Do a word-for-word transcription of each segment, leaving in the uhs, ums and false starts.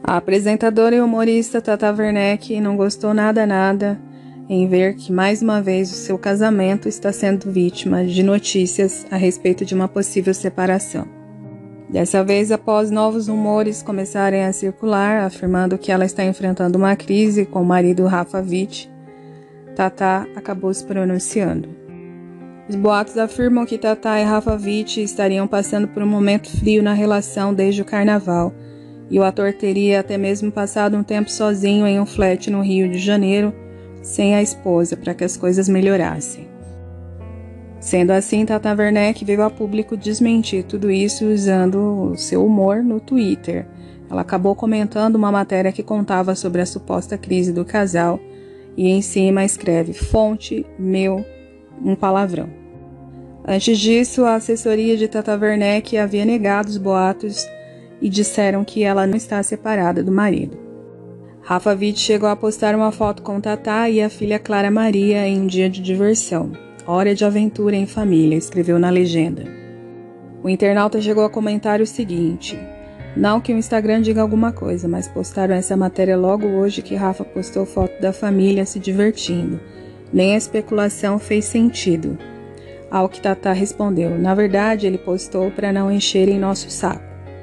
A apresentadora e humorista Tata Werneck não gostou nada nada em ver que mais uma vez o seu casamento está sendo vítima de notícias a respeito de uma possível separação. Dessa vez, após novos rumores começarem a circular, afirmando que ela está enfrentando uma crise com o marido Rafa Witt, Tata acabou se pronunciando. Os boatos afirmam que Tata e Rafa Witt estariam passando por um momento frio na relação desde o carnaval, e o ator teria até mesmo passado um tempo sozinho em um flat no Rio de Janeiro, sem a esposa, para que as coisas melhorassem. Sendo assim, Tata Werneck veio a público desmentir tudo isso usando o seu humor no Twitter. Ela acabou comentando uma matéria que contava sobre a suposta crise do casal e em cima escreve fonte, meu, um palavrão. Antes disso, a assessoria de Tata Werneck havia negado os boatos e disseram que ela não está separada do marido. Rafa Witt chegou a postar uma foto com Tata e a filha Clara Maria em um dia de diversão. Hora de aventura em família, escreveu na legenda. O internauta chegou a comentar o seguinte: não que o Instagram diga alguma coisa, mas postaram essa matéria logo hoje que Rafa postou foto da família se divertindo. Nem a especulação fez sentido. Ao que Tata respondeu: na verdade ele postou para não encherem nosso saco.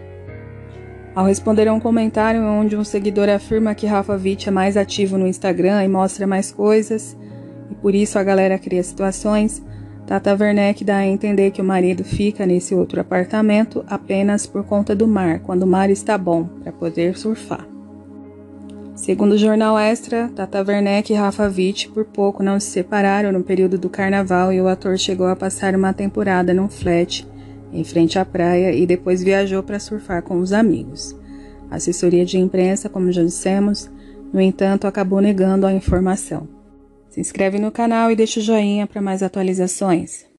Ao responder a um comentário onde um seguidor afirma que Rafa Witt é mais ativo no Instagram e mostra mais coisas, e por isso a galera cria situações, Tata Werneck dá a entender que o marido fica nesse outro apartamento apenas por conta do mar, quando o mar está bom, para poder surfar. Segundo o Jornal Extra, Tata Werneck e Rafa Witt por pouco não se separaram no período do carnaval e o ator chegou a passar uma temporada num flat em frente à praia e depois viajou para surfar com os amigos. A assessoria de imprensa, como já dissemos, no entanto, acabou negando a informação. Se inscreve no canal e deixa o joinha para mais atualizações.